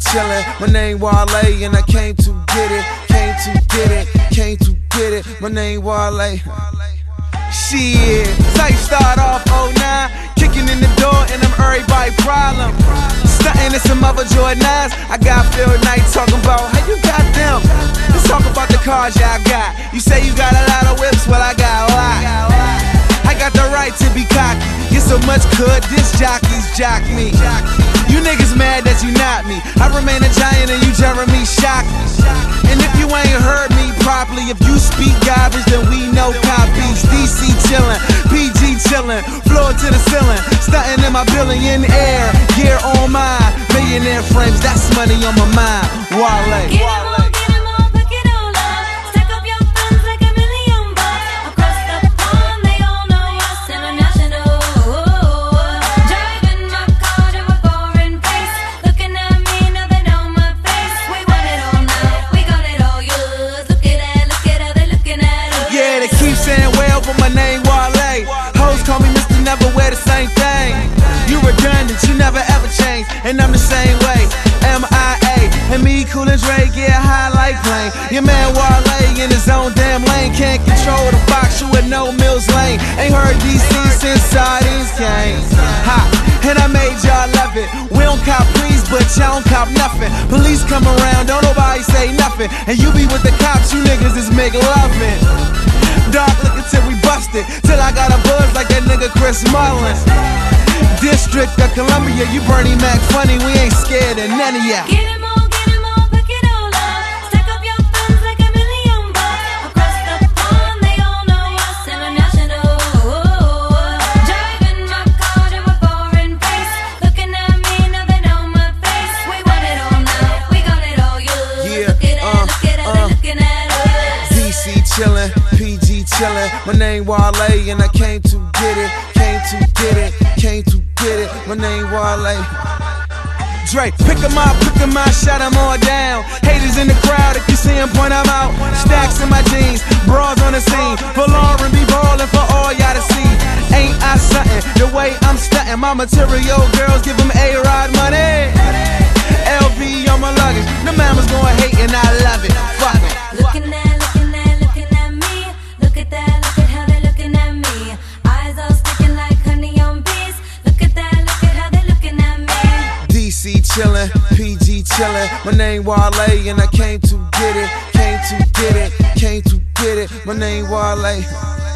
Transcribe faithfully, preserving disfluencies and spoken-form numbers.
chillin', my name Wale, and I came to get it, came to get it, came to get it, my name Wale. Shit, tight start off oh nine, kicking in the door and I'm everybody problem. Stuntin' in some other Jordan nines, I got Phil Knight talking about how you got them. Let's talk about the cars y'all got. You say you got a lot of whips, well I got a lot. I got the right to be cocky, get so much good, this jockeys jock me. You niggas mad that you not me, I remain a giant and you Jeremy shock me. And if you ain't heard me properly, if you speak garbage then we know copies. D C chillin', P G chillin', floor to the ceiling, stuntin' in my billion air, gear on mine, millionaire frames, that's money on my mind. Wale. My name Wale, hoes call me Mister Never Wear the Same Thing. You redundant, you never ever change, and I'm the same way. M I A, and me, Cool and Dre get high like plane. Your man Wale in his own damn lane, can't control the box, you with no Mills Lane. Ain't heard D C since sardines came. Ha, and I made y'all love it. We don't cop please, but y'all don't cop nothing. Police come around, don't nobody say nothing, and you be with the cops, you niggas is make loving. Dark looking till we busted, till I got a buzz like that nigga Chris Mullin. District of Columbia, you Bernie Mac funny, we ain't scared of none of ya. Get him all, get him all, pick it all up. Stack up your funds like a million bucks. Across the pond, they all know us, international. Driving my car to a foreign place, looking at me, now they know my face. We want it all now, we got it all, you. Yeah, look at it, uh, look at it, uh, looking at us. D C chillin', P G chillin', my name Wale, and I came to get it, came to get it, came to get it, my name Wale. Dre, pick 'em up, pick 'em up, shut 'em all down. Haters in the crowd, if you see 'em, point 'em out. Stacks in my jeans, bras on the scene, for Lauren be ballin' for all y'all to see. Ain't I something, the way I'm stuntin', my material girls give 'em A-Rod money. L V on my luggage, the mama's gonna hate and I love it, fuck it. Looking at, looking at, looking at me. Look at that, look at how they looking at me. Eyes all sticking like honey on bees. Look at that, look at how they looking at me. D C chillin', P G chillin', my name Wale, and I came to get it, came to get it, came to get it, my name Wale.